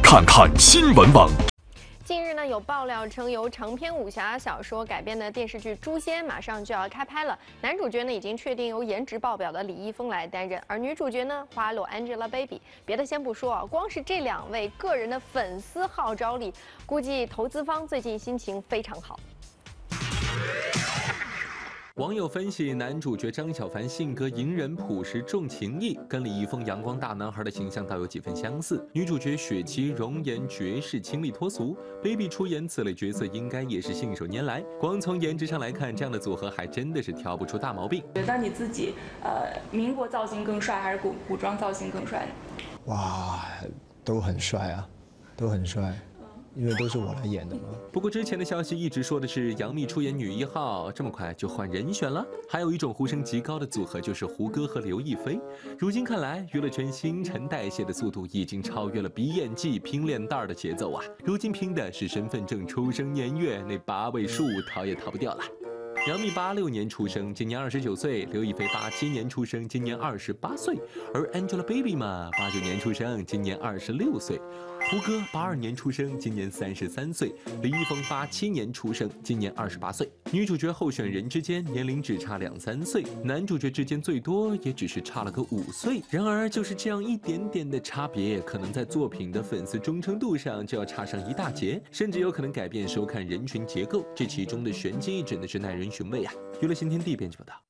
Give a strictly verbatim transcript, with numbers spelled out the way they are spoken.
看看新闻网。 近日呢，有爆料称由长篇武侠小说改编的电视剧《诛仙》马上就要开拍了，男主角呢已经确定由颜值爆表的李易峰来担任，而女主角呢花落 Angelababy。别的先不说啊，光是这两位个人的粉丝号召力，估计投资方最近心情非常好。 网友分析，男主角张小凡性格隐忍、朴实、重情义，跟李易峰阳光大男孩的形象倒有几分相似。女主角雪琪容颜绝世、清丽脱俗 ，Baby 出演此类角色应该也是信手拈来。光从颜值上来看，这样的组合还真的是挑不出大毛病。 觉得你自己，呃，民国造型更帅，还是古古装造型更帅呢？ 哇，都很帅啊，都很帅。 因为都是我来演的嘛。 不过之前的消息一直说的是杨幂出演女一号，这么快就换人选了？还有一种呼声极高的组合就是胡歌和刘亦菲。如今看来，娱乐圈新陈代谢的速度已经超越了比演技、拼脸蛋儿的节奏啊！如今拼的是身份证出生年月那八位数，逃也逃不掉了。 杨幂八六年出生，今年二十九岁；刘亦菲八七年出生，今年二十八岁；而 Angelababy 嘛，八九年出生，今年二十六岁；胡歌八二年出生，今年三十三岁；李易峰八七年出生，今年二十八岁。女主角候选人之间年龄只差两三岁，男主角之间最多也只是差了个五岁。然而，就是这样一点点的差别，可能在作品的粉丝忠诚度上就要差上一大截，甚至有可能改变收看人群结构。这其中的玄机真的是耐人寻味啊！娱乐新天地编辑报道。